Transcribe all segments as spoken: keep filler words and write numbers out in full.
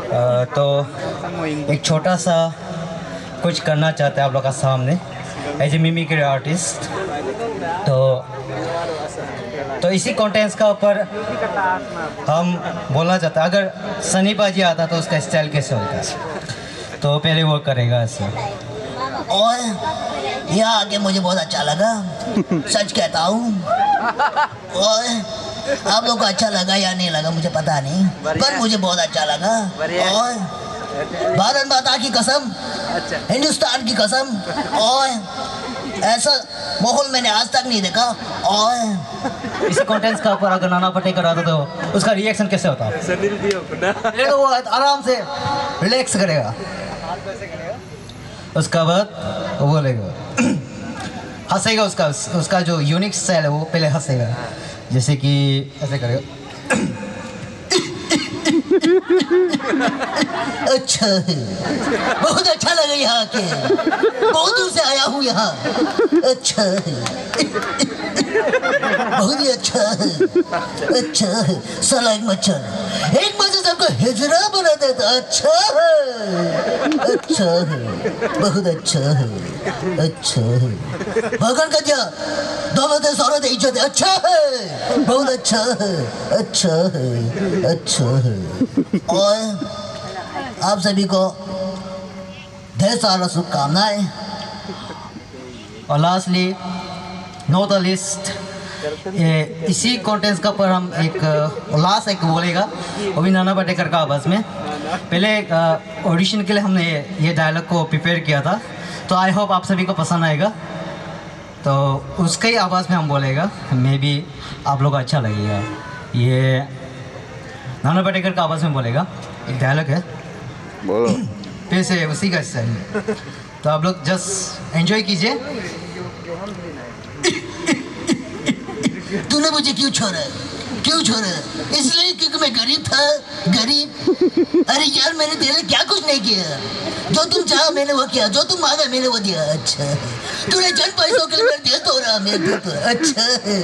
आ, तो एक छोटा सा कुछ करना चाहते हैं आप लोग का सामने एज ए मिमिक्री आर्टिस्ट। तो तो इसी कंटेंट्स का ऊपर हम बोलना चाहते हैं, अगर सनी पाजी आता तो उसका स्टाइल कैसे होता, तो पहले वो करेगा ऐसे। और यहाँ आके मुझे बहुत अच्छा लगा, सच कहता हूँ। और आप लोग को अच्छा लगा या नहीं लगा मुझे पता नहीं, पर मुझे बहुत अच्छा लगा। और भारत माता की कसम, हिंदुस्तान की कसम, और ऐसा माहौल मैंने आज तक नहीं देखा। और इसी कंटेंट्स का ऊपर अगर नाना पाटेकर आता तो उसका रिएक्शन कैसे होता? तो वो आराम से रिलैक्स करेगा, उसका बाद वो बोलेगा, हंसेगा। उसका उसका जो यूनिक स्टाइल है वो पहले हंसेगा, जैसे कि ऐसे करेगा। अच्छा है, बहुत अच्छा लगा यहाँ के, बहुत दूर से आया हूँ यहाँ। अच्छा है, बहुत ही अच्छा है, अच्छा है। साला एक मच्छर एक मच्छर सबको हिजड़ा बना देता। अच्छा है, अच्छा है, बहुत अच्छा है, अच्छा है। भगवान का क्या दौलत है, शौहरत है, इज्जत है। अच्छा है, बहुत अच्छा है, अच्छा है, अच्छा है। और आप सभी को ढेर सारा शुभकामनाएं। और लास्टली नॉट द लिस्ट, ये इसी कंटेंट्स का पर हम एक लास्ट एक बोलेगा, वो भी नाना पाटेकर का आवाज़ में। पहले ऑडिशन के लिए हमने ये, ये डायलॉग को प्रिपेयर किया था, तो आई होप आप सभी को पसंद आएगा। तो उसके ही आवाज़ में हम बोलेगा, मे बी आप लोग को अच्छा लगेगा। ये नाना पाटेकर का आवाज़ में बोलेगा, एक डायलॉग है, बोलो। फिर से उसी का स्टाइल है, तो आप लोग जस्ट एंजॉय कीजिए। तूने मुझे क्यों छोड़ा, क्यों छोड़ा? इसलिए क्योंकि मैं गरीब था, गरीब। अरे यार मैंने तेरे लिए क्या कुछ नहीं किया, जो तुम चाहो मैंने वो किया, जो तुम मांगा मैंने वो दिया। अच्छा तूने चंद पैसों के लिए मेरे दिल तोड़ा, मेरे दिल तोड़ा। अच्छा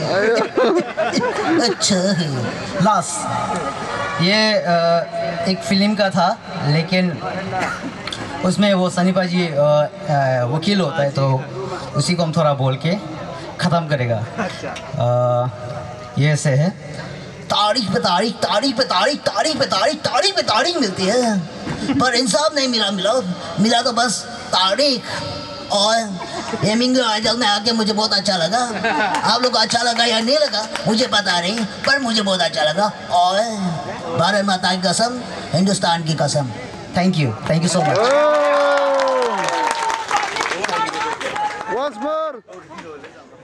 है, अच्छा है। लास्ट ये आ, एक फिल्म का था, लेकिन उसमें वो सनी पाजी वकील होता है, तो उसी को हम थोड़ा बोल के ख़त्म करेगा। आ, ये ऐसे है, तारीख पे तारीख, तारीख पे तारीख, तारीख पे तारीख, तारीख पे तारीख मिलती है, पर इंसाफ नहीं मिला। मिला मिला तो बस तारीख। और ये मिंगो आइडल में आके मुझे बहुत अच्छा लगा। आप लोग को अच्छा लगा या नहीं लगा मुझे पता नहीं, पर मुझे बहुत अच्छा लगा। और भारत माता की कसम, हिंदुस्तान की कसम। Thank you, thank you so much. Once more.